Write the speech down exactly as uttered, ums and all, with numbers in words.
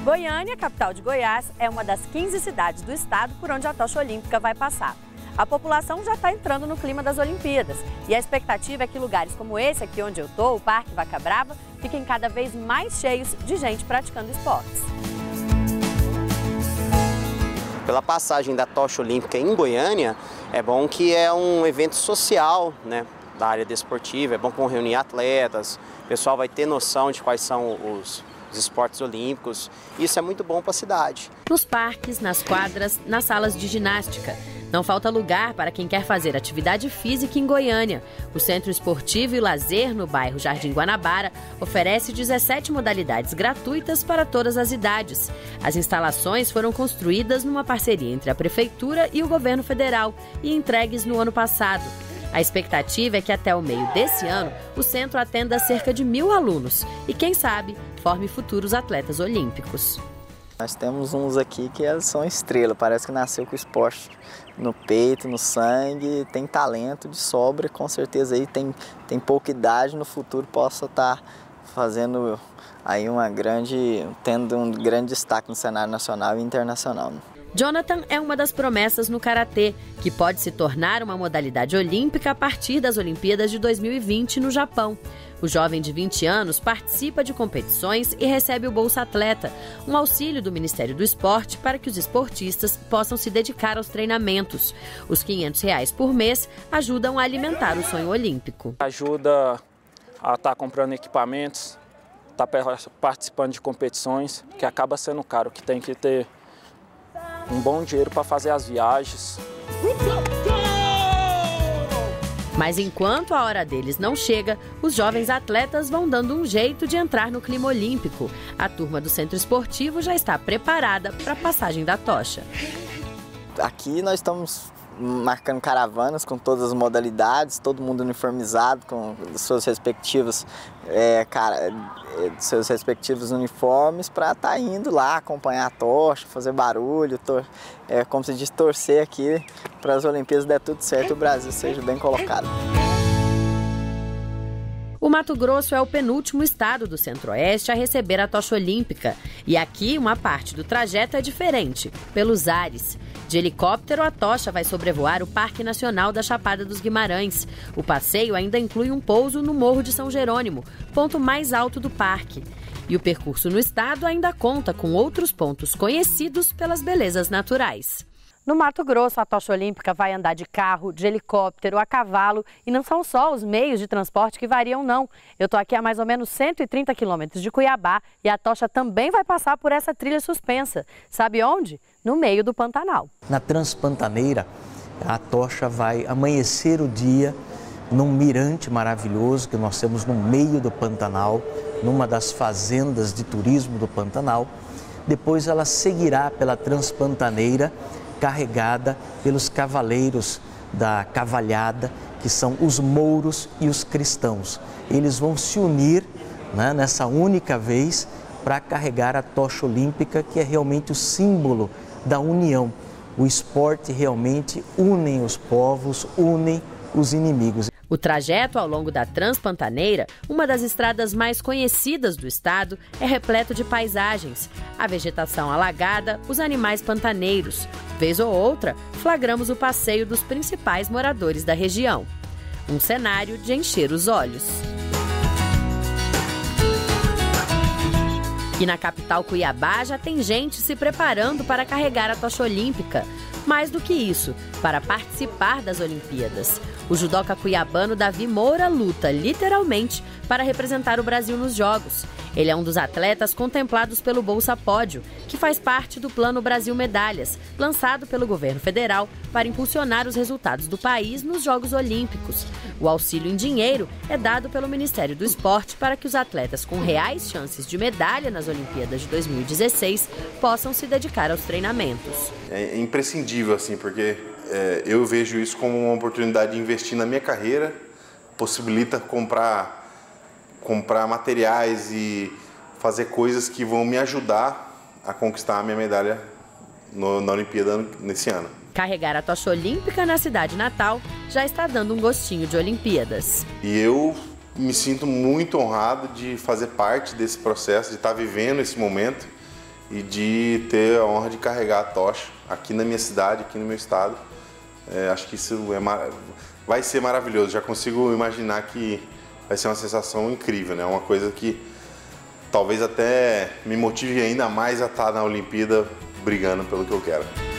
Goiânia, capital de Goiás, é uma das quinze cidades do estado por onde a tocha olímpica vai passar. A população já está entrando no clima das Olimpíadas e a expectativa é que lugares como esse aqui onde eu estou, o Parque Vaca Brava, fiquem cada vez mais cheios de gente praticando esportes. Pela passagem da tocha olímpica em Goiânia, é bom que é um evento social, né, da área desportiva, é bom que vão reunir atletas, o pessoal vai ter noção de quais são os, os esportes olímpicos, isso é muito bom para a cidade. Nos parques, nas quadras, nas salas de ginástica. Não falta lugar para quem quer fazer atividade física em Goiânia. O Centro Esportivo e Lazer, no bairro Jardim Guanabara, oferece dezessete modalidades gratuitas para todas as idades. As instalações foram construídas numa parceria entre a Prefeitura e o Governo Federal e entregues no ano passado. A expectativa é que até o meio desse ano, o centro atenda cerca de mil alunos e, quem sabe, forme futuros atletas olímpicos. Nós temos uns aqui que são estrela, parece que nasceu com o esporte no peito, no sangue, tem talento de sobra, com certeza aí tem, tem pouca idade, no futuro possa estar fazendo aí uma grande, tendo um grande destaque no cenário nacional e internacional. Jonathan é uma das promessas no karatê, que pode se tornar uma modalidade olímpica a partir das Olimpíadas de dois mil e vinte no Japão. O jovem de vinte anos participa de competições e recebe o Bolsa Atleta, um auxílio do Ministério do Esporte para que os esportistas possam se dedicar aos treinamentos. Os quinhentos reais por mês ajudam a alimentar o sonho olímpico. Ajuda a estar comprando equipamentos, estar participando de competições, que acaba sendo caro, que tem que ter um bom dinheiro para fazer as viagens. Mas enquanto a hora deles não chega, os jovens atletas vão dando um jeito de entrar no clima olímpico. A turma do Centro Esportivo já está preparada para a passagem da tocha. Aqui nós estamos marcando caravanas com todas as modalidades, todo mundo uniformizado com seus respectivos, é, cara, seus respectivos uniformes para estar tá indo lá acompanhar a tocha, fazer barulho, tor é, como se diz, torcer aqui para as Olimpíadas der tudo certo e o Brasil seja bem colocado. O Mato Grosso é o penúltimo estado do Centro-Oeste a receber a tocha olímpica. E aqui uma parte do trajeto é diferente, pelos ares. De helicóptero, a tocha vai sobrevoar o Parque Nacional da Chapada dos Guimarães. O passeio ainda inclui um pouso no Morro de São Jerônimo, ponto mais alto do parque. E o percurso no estado ainda conta com outros pontos conhecidos pelas belezas naturais. No Mato Grosso, a tocha olímpica vai andar de carro, de helicóptero, a cavalo. E não são só os meios de transporte que variam, não. Eu estou aqui a mais ou menos cento e trinta quilômetros de Cuiabá e a tocha também vai passar por essa trilha suspensa. Sabe onde? No meio do Pantanal. Na Transpantaneira, a tocha vai amanhecer o dia num mirante maravilhoso que nós temos no meio do Pantanal, numa das fazendas de turismo do Pantanal. Depois ela seguirá pela Transpantaneira, carregada pelos cavaleiros da cavalhada, que são os mouros e os cristãos. Eles vão se unir, né, nessa única vez para carregar a tocha olímpica, que é realmente o símbolo da união. O esporte realmente une os povos, une os inimigos. O trajeto ao longo da Transpantaneira, uma das estradas mais conhecidas do estado, é repleto de paisagens. A vegetação alagada, os animais pantaneiros. Vez ou outra, flagramos o passeio dos principais moradores da região. Um cenário de encher os olhos. E na capital Cuiabá já tem gente se preparando para carregar a tocha olímpica. Mais do que isso, para participar das Olimpíadas. O judoca cuiabano Davi Moura luta, literalmente, para representar o Brasil nos Jogos. Ele é um dos atletas contemplados pelo Bolsa Pódio, que faz parte do Plano Brasil Medalhas, lançado pelo governo federal para impulsionar os resultados do país nos Jogos Olímpicos. O auxílio em dinheiro é dado pelo Ministério do Esporte para que os atletas com reais chances de medalha nas Olimpíadas de dois mil e dezesseis possam se dedicar aos treinamentos. É imprescindível, assim, porque é, eu vejo isso como uma oportunidade de investir na minha carreira, possibilita comprar comprar materiais e fazer coisas que vão me ajudar a conquistar a minha medalha no, na Olimpíada nesse ano. Carregar a tocha olímpica na cidade natal já está dando um gostinho de Olimpíadas. E eu me sinto muito honrado de fazer parte desse processo, de estar vivendo esse momento e de ter a honra de carregar a tocha aqui na minha cidade, aqui no meu estado. É, acho que isso é mar... vai ser maravilhoso, já consigo imaginar que vai ser uma sensação incrível, né? Uma coisa que talvez até me motive ainda mais a estar na Olimpíada brigando pelo que eu quero.